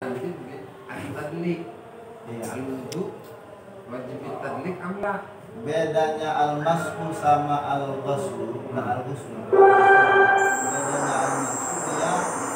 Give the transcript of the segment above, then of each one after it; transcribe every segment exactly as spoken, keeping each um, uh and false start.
Tadlik, ya al-wudu wajib tadlik amlah. Bedanya al-mashu sama al-ghusl, bukan al-ghusl. Bedanya al-mashu dia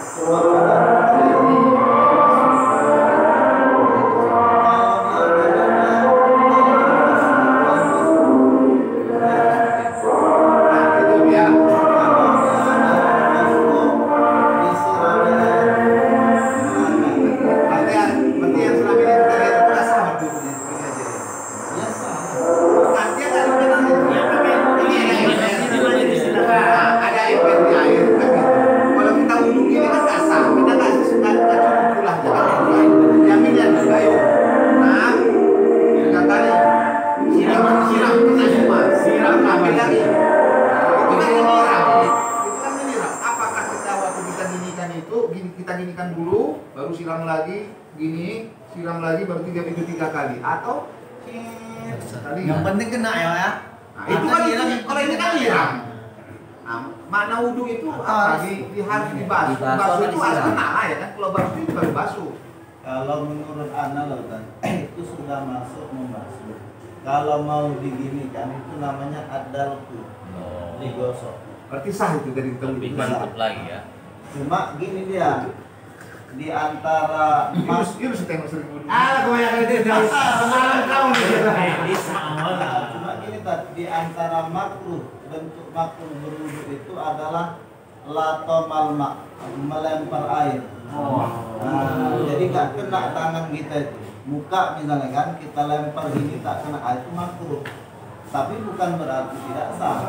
kita ginikan dulu, baru siram lagi, gini, siram lagi, baru tiga itu tiga kali, atau kali. Yang penting kena ya, ya. Nah, itu kan kalau ini kan nyiram. Nah, makna wudhu itu apa? Di, di harus dibasuh. Basuh itu harus kena ya kan? Kalau basuh itu baru basuh. Kalau menurut Ana loh kan, itu sudah masuk membasuh. Kalau mau diginikan itu namanya adalku, digosok. Berarti sah itu dari lebih mantap lagi ya. Cuma gini dia, di antara mas Yunus tengok sering wudhu. Ah, kebanyakan itu dari semalam kau nih. Cuma gini tak, di antara makruh, bentuk makruh berwudhu itu adalah latomal mak, melempar air. Oh. Nah, jadi nggak kena tangan kita itu, muka misalnya kan kita lempar gini tak kena air itu makruh. Tapi bukan berarti tidak sah.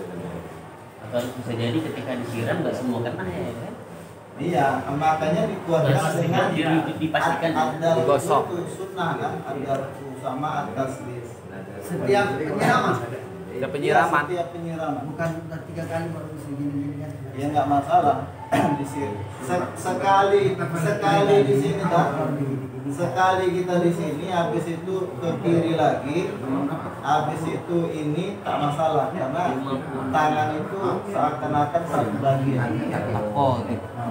Atau bisa jadi ketika disiram nggak semua kena ya kan? Iya, makanya dikuatkan dengan dipastikan digosok. Itu sunnah kan, agar sama atas list. Setiap penyiraman. Setiap penyiraman. Ya, setiap penyiraman. Bukan udah tiga kali baru bisa gini-gini kan? Ya nggak masalah. Di sini Se- sekali sekali di sini dah. Sekali kita di sini, habis itu ke kiri lagi, habis itu ini tak masalah karena tangan itu seakan-akan satu bagian. Oh,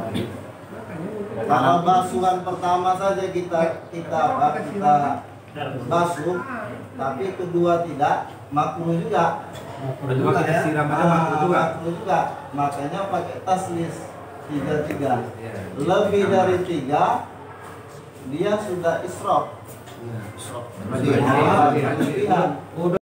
Kalau basuhan pertama saja kita kita apa kita basuh, tapi kedua tidak, makruh juga. Kedua kita siram aja Ah, makruh juga. makruh juga. Makanya pakai taslis tiga tiga. Lebih dari tiga dia sudah israf. Israf. Berlebihan.